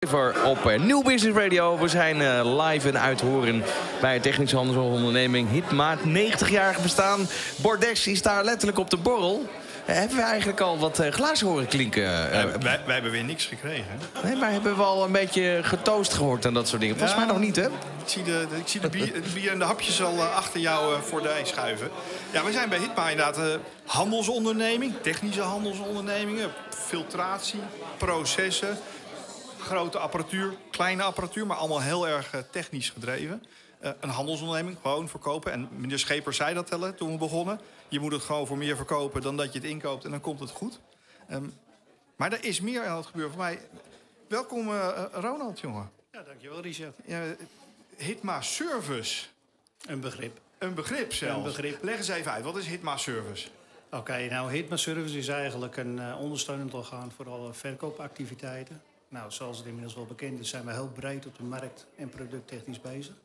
Op Nieuw Business Radio. We zijn live en uit te horen bij technische handelsonderneming Hitma. 90-jarig bestaan. Bordex is daar letterlijk op de borrel. Hebben we eigenlijk al wat glazen horen klinken? Wij hebben weer niks gekregen. Nee, maar hebben we al een beetje getoost gehoord en dat soort dingen? Volgens mij nog niet, hè? Ik zie de bier en de hapjes al achter jou voor de ijs schuiven. Ja, we zijn bij Hitma inderdaad handelsonderneming. Technische handelsondernemingen. Filtratie, processen. Grote apparatuur, kleine apparatuur, maar allemaal heel erg technisch gedreven. Een handelsonderneming, gewoon verkopen. En meneer Schepers zei dat toen we begonnen. Je moet het gewoon voor meer verkopen dan dat je het inkoopt en dan komt het goed. Maar er is meer aan het gebeuren voor mij. Welkom Ronald, jongen. Ja, dankjewel Richard. Hitma Service. Een begrip. Een begrip zelfs. Een begrip. Leg eens even uit, wat is Hitma Service? Oké, nou Hitma Service is eigenlijk een ondersteunend orgaan voor alle verkoopactiviteiten. Nou, zoals het inmiddels wel bekend is, zijn we heel breed op de markt en producttechnisch bezig.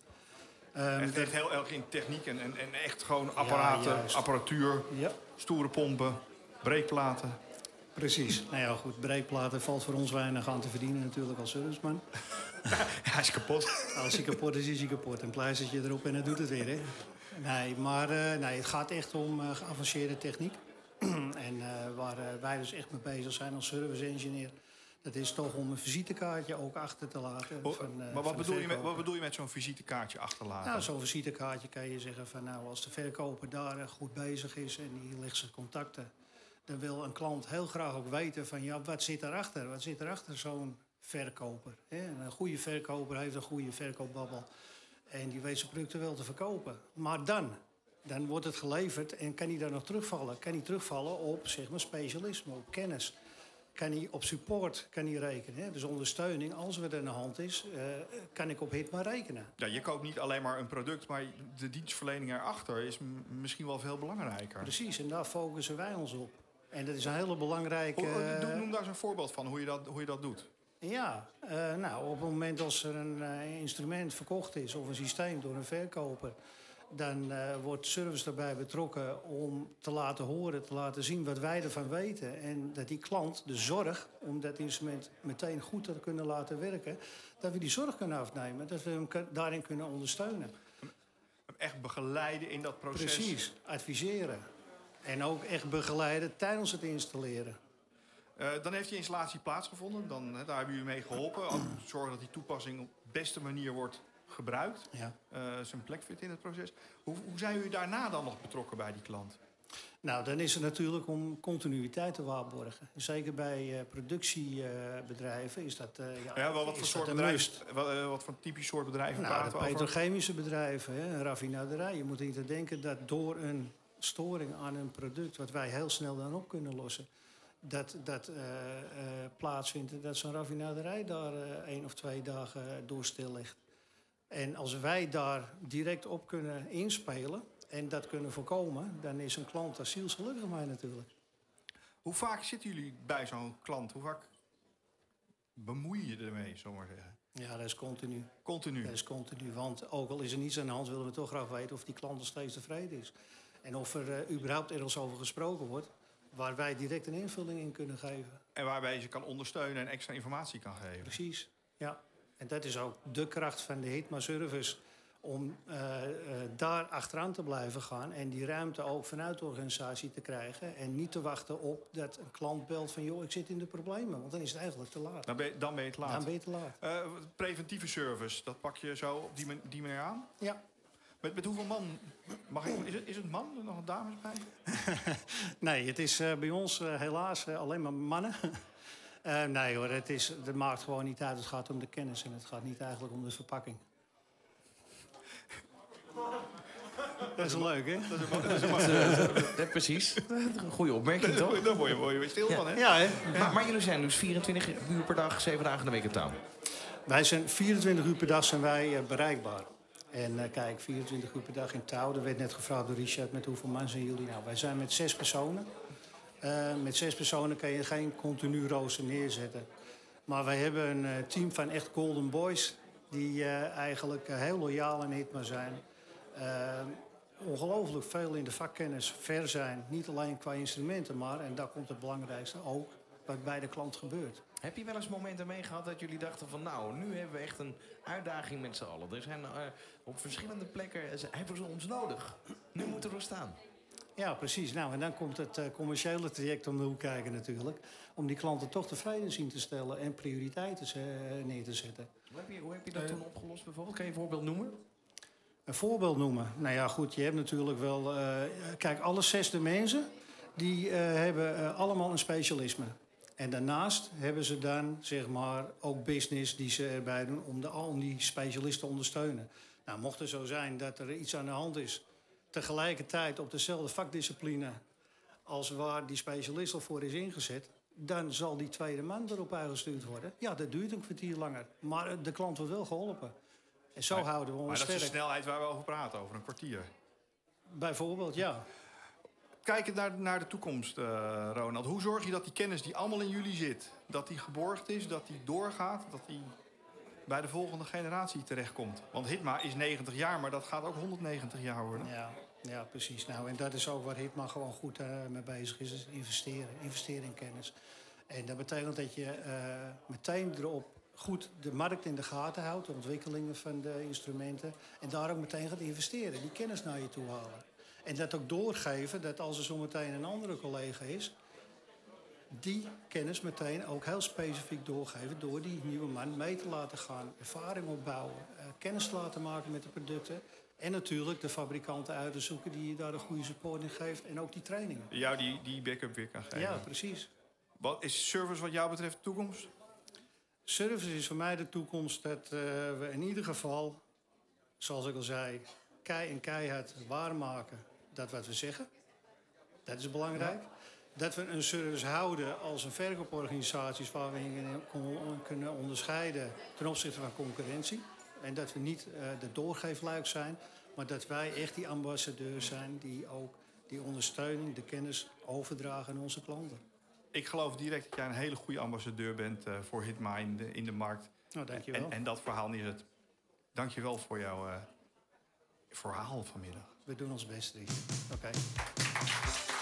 Echt heel erg in techniek en echt gewoon apparaten, apparatuur, stoere pompen, breekplaten. Precies. Nou ja, goed, breekplaten valt voor ons weinig aan te verdienen natuurlijk als serviceman. Hij is kapot. Als hij kapot is, is hij kapot. Een pleistertje erop en het doet het weer, hè. Nee, maar het gaat echt om geavanceerde techniek. En waar wij dus echt mee bezig zijn als service engineer, dat is toch om een visitekaartje ook achter te laten. Maar wat bedoel je met zo'n visitekaartje achterlaten? Nou, zo'n visitekaartje kan je zeggen van nou, als de verkoper daar goed bezig is en die legt zijn contacten, dan wil een klant heel graag ook weten van ja, wat zit erachter? Wat zit erachter zo'n verkoper? Hè? Een goede verkoper heeft een goede verkoopbabbel en die weet zijn producten wel te verkopen. Maar dan wordt het geleverd en kan hij daar nog terugvallen? Kan hij terugvallen op zeg maar specialisme, op kennis? Kan hij op support rekenen. Hè? Dus ondersteuning, als het er aan de hand is, kan ik op Hitma rekenen. Ja, je koopt niet alleen maar een product, maar de dienstverlening erachter is misschien wel veel belangrijker. Precies, en daar focussen wij ons op. En dat is een hele belangrijke... Noem daar eens een voorbeeld van, hoe je dat doet. Ja, nou, op het moment als er een instrument verkocht is of een systeem door een verkoper, dan wordt service daarbij betrokken om te laten horen, te laten zien wat wij ervan weten. En dat die klant de zorg om dat instrument meteen goed te kunnen laten werken, dat we die zorg kunnen afnemen, dat we hem daarin kunnen ondersteunen. Echt begeleiden in dat proces. Precies, adviseren. En ook echt begeleiden tijdens het installeren. Dan heeft die installatie plaatsgevonden, daar hebben jullie mee geholpen. Zorgen dat die toepassing op de beste manier wordt gebruikt, zijn plek vindt in het proces. Hoe zijn jullie daarna dan nog betrokken bij die klant? Nou, dan is het natuurlijk om continuïteit te waarborgen. Zeker bij productiebedrijven is dat wat voor typisch soort bedrijven praten we over? Petrochemische bedrijven, een raffinaderij. Je moet niet te denken dat door een storing aan een product, wat wij heel snel dan op kunnen lossen, dat plaatsvindt dat zo'n raffinaderij daar 1 of 2 dagen door stil ligt. En als wij daar direct op kunnen inspelen en dat kunnen voorkomen, dan is een klant daar zielsgelukkig mee natuurlijk. Hoe vaak zitten jullie bij zo'n klant? Hoe vaak bemoei je ermee, zullen we maar zeggen? Ja, dat is continu. Continu? Dat is continu, want ook al is er niets aan de hand, willen we toch graag weten of die klant nog steeds tevreden is. En of er überhaupt ergens over gesproken wordt, waar wij direct een invulling in kunnen geven. En waarbij je ze kan ondersteunen en extra informatie kan geven. Precies, ja. En dat is ook de kracht van de Hitma Service, om daar achteraan te blijven gaan en die ruimte ook vanuit de organisatie te krijgen. En niet te wachten op dat een klant belt van joh, ik zit in de problemen. Want dan is het eigenlijk te laat. Dan ben je te laat. Dan ben je te laat. Preventieve service, dat pak je zo op die manier aan? Ja. Met hoeveel man? Is het man? Er nog dames bij? Nee, het is bij ons helaas alleen maar mannen. Nee hoor, het maakt gewoon niet uit. Het gaat om de kennis en het gaat niet eigenlijk om de verpakking. Dat is leuk, hè? Precies. Een goede opmerking, toch? Daar word je weer stil van, hè? Ja, hè? Maar jullie zijn dus 24 uur per dag, 7 dagen in de week in touw? Wij zijn 24 uur per dag zijn wij bereikbaar. En kijk, 24 uur per dag in touw. Er werd net gevraagd door Richard, met hoeveel man zijn jullie? Nou, wij zijn met 6 personen. Met 6 personen kan je geen continu rooster neerzetten. Maar wij hebben een team van echt golden boys, die eigenlijk heel loyaal en Hitma zijn. Ongelooflijk veel in de vakkennis ver zijn. Niet alleen qua instrumenten, maar, en daar komt het belangrijkste, ook wat bij de klant gebeurt. Heb je wel eens momenten mee gehad dat jullie dachten van... nou, nu hebben we echt een uitdaging met z'n allen. Er zijn op verschillende plekken hebben ze ons nodig. Nu moeten we staan. Ja, precies. Nou, en dan komt het commerciële traject om de hoek kijken natuurlijk. Om die klanten toch tevreden zien te stellen en prioriteiten neer te zetten. Hoe heb je dat toen opgelost bijvoorbeeld? Kan je een voorbeeld noemen? Een voorbeeld noemen? Nou ja, goed, je hebt natuurlijk wel... kijk, alle 6 mensen, die hebben allemaal een specialisme. En daarnaast hebben ze dan, zeg maar, ook business die ze erbij doen... om die specialisten te ondersteunen. Nou, mocht het zo zijn dat er iets aan de hand is... tegelijkertijd op dezelfde vakdiscipline als waar die specialist al voor is ingezet... dan zal die tweede man erop uitgestuurd worden. Ja, dat duurt een kwartier langer. Maar de klant wordt wel geholpen. En zo houden we ons sterk. Maar dat is de snelheid waar we over praten, over een kwartier. Bijvoorbeeld, ja. Kijkend naar de toekomst, Ronald. Hoe zorg je dat die kennis die allemaal in jullie zit... dat die geborgd is, dat die doorgaat... dat die bij de volgende generatie terechtkomt? Want Hitma is 90 jaar, maar dat gaat ook 190 jaar worden. Ja, precies. Nou, en dat is ook waar Hitma gewoon goed mee bezig is investeren. Investeren in kennis. En dat betekent dat je meteen erop goed de markt in de gaten houdt... de ontwikkelingen van de instrumenten... en daar ook meteen gaat investeren, die kennis naar je toe halen. En dat ook doorgeven, dat als er zometeen een andere collega is... die kennis meteen ook heel specifiek doorgeven... door die nieuwe man mee te laten gaan, ervaring opbouwen... kennis te laten maken met de producten... en natuurlijk de fabrikanten uit te zoeken die je daar een goede support in geeft... en ook die trainingen. Jou die backup weer kan geven. Ja, precies. Wat is service wat jou betreft de toekomst? Service is voor mij de toekomst dat we in ieder geval... zoals ik al zei, keihard waarmaken dat wat we zeggen. Dat is belangrijk. Ja. Dat we een service houden als een verkooporganisatie... waar we kunnen onderscheiden ten opzichte van concurrentie. En dat we niet de doorgeefluik zijn... maar dat wij echt die ambassadeurs zijn... die ook die ondersteuning, de kennis overdragen aan onze klanten. Ik geloof direct dat jij een hele goede ambassadeur bent... voor Hitma in de markt. Nou, dank je wel. En dat verhaal neerzet. Dank je wel voor jouw verhaal vanmiddag. We doen ons best, Rick. Oké.